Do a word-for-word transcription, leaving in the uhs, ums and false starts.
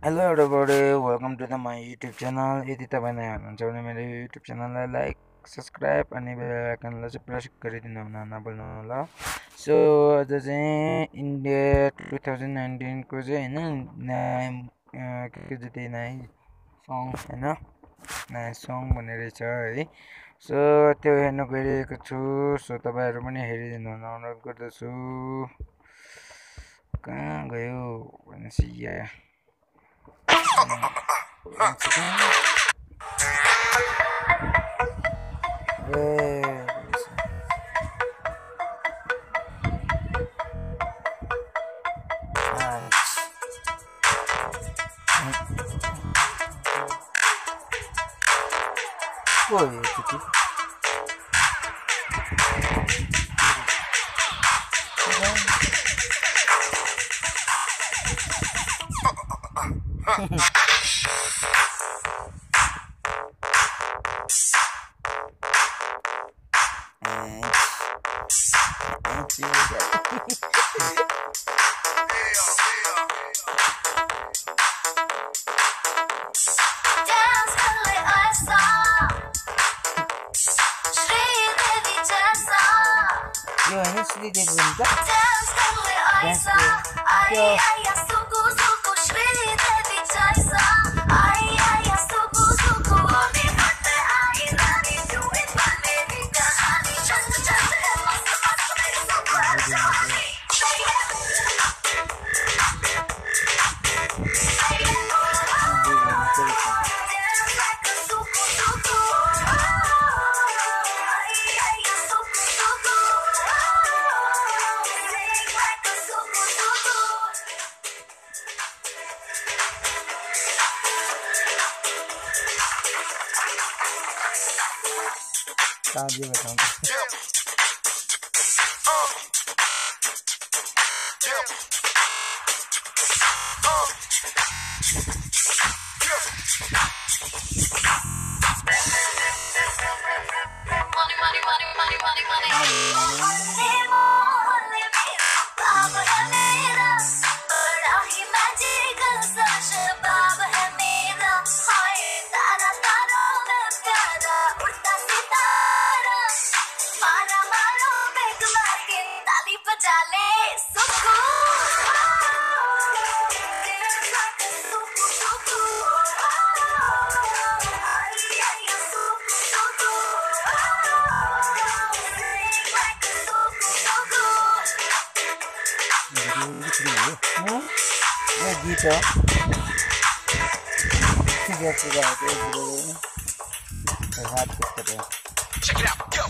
Hello everybody, welcome to the my YouTube channel. यदि तपाईँ नयाँ हुनुहुन्छ भने मेरो YouTube च्यानललाई लाइक सब्सक्राइब अनि बेल आइकनलाई चाहिँ प्रेस गरिदिनु हुन नभुल्नु होला. सो आज चाहिँ इन्डिया टु थाउजन्ड नाइन्टिन को चाहिँ हैन नयाँ के जति नयाँ सङ हैन नयाँ सङ भन्ने रहेछ है. सो त्यो हेर्न गइरहेको छु. सो तपाईहरु पनि हेरिदिनु हुन अनुरोध गर्दछु. कहाँ गयो भनेपछि या Oi, Titi. Yo, ini sedih dia bentar. Dance yo. Tadi betul. Gitu. Tiga tiga itu dulu. Lihat gitu. Check it out. Yo.